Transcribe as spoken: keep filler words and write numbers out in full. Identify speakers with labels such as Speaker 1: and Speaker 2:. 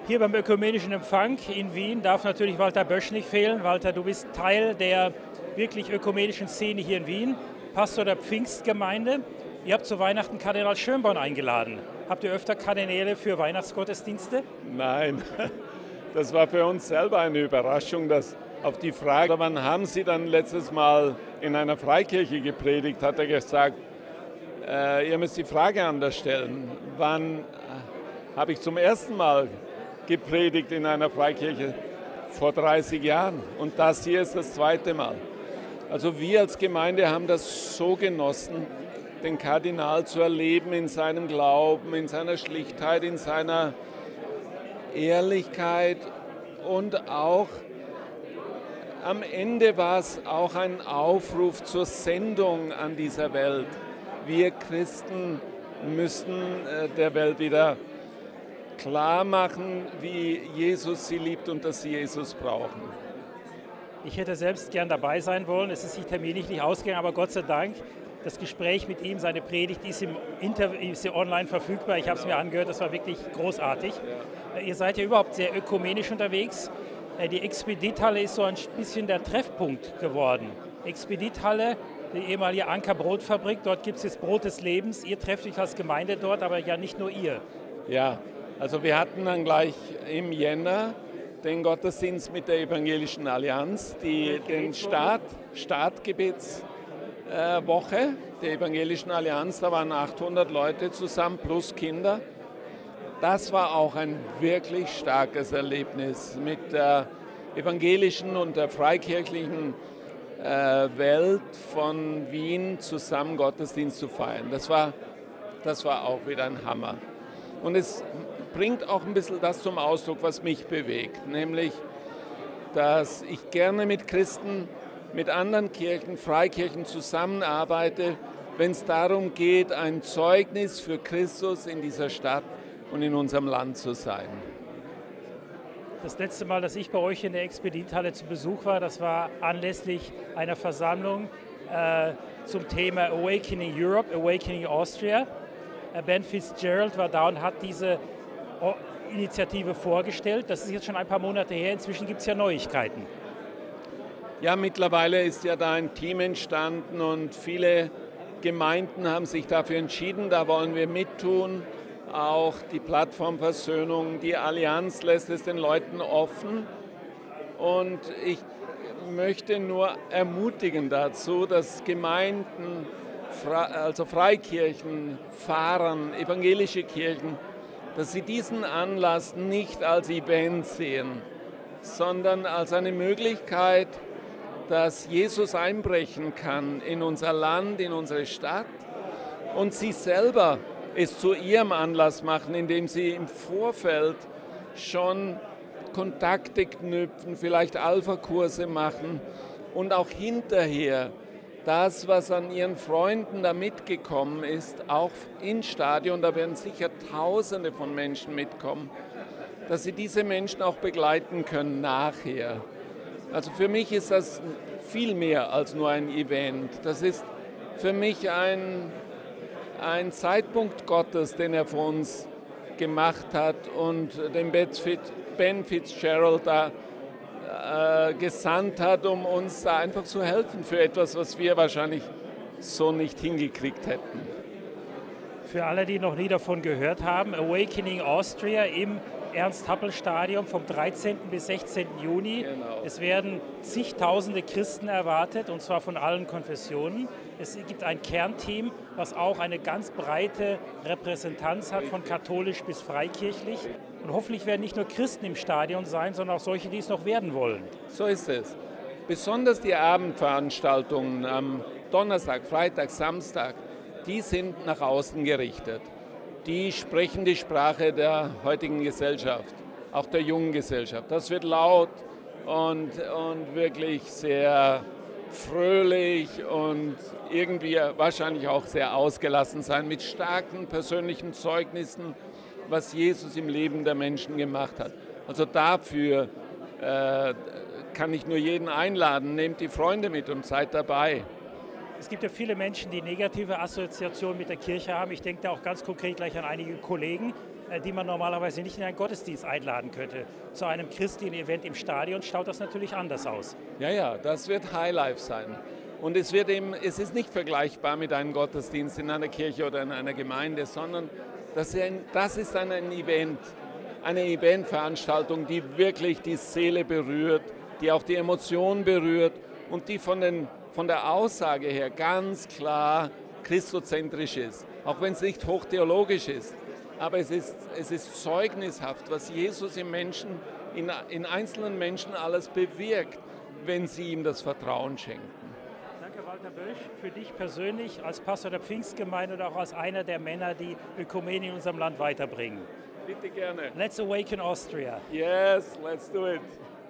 Speaker 1: Hier beim Ökumenischen Empfang in Wien darf natürlich Walter Bösch nicht fehlen. Walter, du bist Teil der wirklich ökumenischen Szene hier in Wien, Pastor der Pfingstgemeinde. Ihr habt zu Weihnachten Kardinal Schönborn eingeladen. Habt ihr öfter Kardinäle für Weihnachtsgottesdienste?
Speaker 2: Nein, das war für uns selber eine Überraschung, dass auf die Frage, wann haben Sie dann letztes Mal in einer Freikirche gepredigt, hat er gesagt, äh, ihr müsst die Frage anders stellen. Wann habe ich zum ersten Mal gepredigt in einer Freikirche? Vor dreißig Jahren. Und das hier ist das zweite Mal. Also wir als Gemeinde haben das so genossen, den Kardinal zu erleben in seinem Glauben, in seiner Schlichtheit, in seiner Ehrlichkeit und auch am Ende war es auch ein Aufruf zur Sendung an dieser Welt. Wir Christen müssen der Welt wieder klar machen, wie Jesus sie liebt und dass sie Jesus brauchen.
Speaker 1: Ich hätte selbst gern dabei sein wollen. Es ist sich terminlich nicht ausgegangen, aber Gott sei Dank, das Gespräch mit ihm, seine Predigt ist im Inter ist online verfügbar. Ich habe es mir angehört, das war wirklich großartig. Ja. Ihr seid ja überhaupt sehr ökumenisch unterwegs. Die Expedithalle ist so ein bisschen der Treffpunkt geworden. Expedithalle, die ehemalige Anker-Brotfabrik, dort gibt es jetzt Brot des Lebens. Ihr trefft euch als Gemeinde dort, aber ja nicht nur ihr.
Speaker 2: Ja, also wir hatten dann gleich im Jänner den Gottesdienst mit der Evangelischen Allianz, die den Start, Startgebetswoche der Evangelischen Allianz, da waren achthundert Leute zusammen plus Kinder. Das war auch ein wirklich starkes Erlebnis, mit der evangelischen und der freikirchlichen äh, Welt von Wien zusammen Gottesdienst zu feiern. Das war, das war auch wieder ein Hammer. Und es bringt auch ein bisschen das zum Ausdruck, was mich bewegt, nämlich, dass ich gerne mit Christen, mit anderen Kirchen, Freikirchen zusammenarbeite, wenn es darum geht, ein Zeugnis für Christus in dieser Stadt und in unserem Land zu sein.
Speaker 1: Das letzte Mal, dass ich bei euch in der Expedithalle zu Besuch war, das war anlässlich einer Versammlung äh, zum Thema Awakening Europe, Awakening Austria. Äh, Ben Fitzgerald war da und hat diese o Initiative vorgestellt. Das ist jetzt schon ein paar Monate her, inzwischen gibt es ja Neuigkeiten.
Speaker 2: Ja, mittlerweile ist ja da ein Team entstanden und viele Gemeinden haben sich dafür entschieden, da wollen wir mittun. Auch die Plattform Versöhnung, die Allianz lässt es den Leuten offen. Und ich möchte nur ermutigen dazu, dass Gemeinden, also Freikirchen, Pfarrern, evangelische Kirchen, dass sie diesen Anlass nicht als Event sehen, sondern als eine Möglichkeit, dass Jesus einbrechen kann in unser Land, in unsere Stadt und sie selber es zu ihrem Anlass machen, indem sie im Vorfeld schon Kontakte knüpfen, vielleicht Alpha-Kurse machen und auch hinterher das, was an ihren Freunden da mitgekommen ist, auch ins Stadion, da werden sicher Tausende von Menschen mitkommen, dass sie diese Menschen auch begleiten können nachher. Also für mich ist das viel mehr als nur ein Event. Das ist für mich ein Ein Zeitpunkt Gottes, den er für uns gemacht hat und den Ben Fitzgerald da äh, gesandt hat, um uns da einfach zu helfen für etwas, was wir wahrscheinlich so nicht hingekriegt hätten.
Speaker 1: Für alle, die noch nie davon gehört haben, Awakening Austria im Ernst-Happel-Stadion vom dreizehnten bis sechzehnten Juni. Genau. Es werden zigtausende Christen erwartet, und zwar von allen Konfessionen. Es gibt ein Kernteam, was auch eine ganz breite Repräsentanz hat, von katholisch bis freikirchlich. Und hoffentlich werden nicht nur Christen im Stadion sein, sondern auch solche, die es noch werden wollen.
Speaker 2: So ist es. Besonders die Abendveranstaltungen am Donnerstag, Freitag, Samstag, die sind nach außen gerichtet. Die sprechen die Sprache der heutigen Gesellschaft, auch der jungen Gesellschaft. Das wird laut und, und wirklich sehr fröhlich und irgendwie wahrscheinlich auch sehr ausgelassen sein, mit starken persönlichen Zeugnissen, was Jesus im Leben der Menschen gemacht hat. Also dafür äh, kann ich nur jeden einladen, nehmt die Freunde mit und seid dabei.
Speaker 1: Es gibt ja viele Menschen, die negative Assoziationen mit der Kirche haben. Ich denke da auch ganz konkret gleich an einige Kollegen. die man normalerweise nicht in einen Gottesdienst einladen könnte. Zu einem christlichen Event im Stadion schaut das natürlich anders aus.
Speaker 2: Ja, ja, das wird Highlife sein. Und es, wird eben, es ist nicht vergleichbar mit einem Gottesdienst in einer Kirche oder in einer Gemeinde, sondern das ist ein, das ist ein Event, eine Eventveranstaltung, die wirklich die Seele berührt, die auch die Emotionen berührt und die von, den, von der Aussage her ganz klar christozentrisch ist, auch wenn es nicht hochtheologisch ist. Aber es ist, es ist zeugnishaft, was Jesus im Menschen, in, in einzelnen Menschen alles bewirkt, wenn sie ihm das Vertrauen schenken.
Speaker 1: Danke, Walter Bösch, für dich persönlich als Pastor der Pfingstgemeinde und auch als einer der Männer, die Ökumene in unserem Land weiterbringen.
Speaker 2: Bitte gerne.
Speaker 1: Let's awaken Austria.
Speaker 2: Yes, let's do it.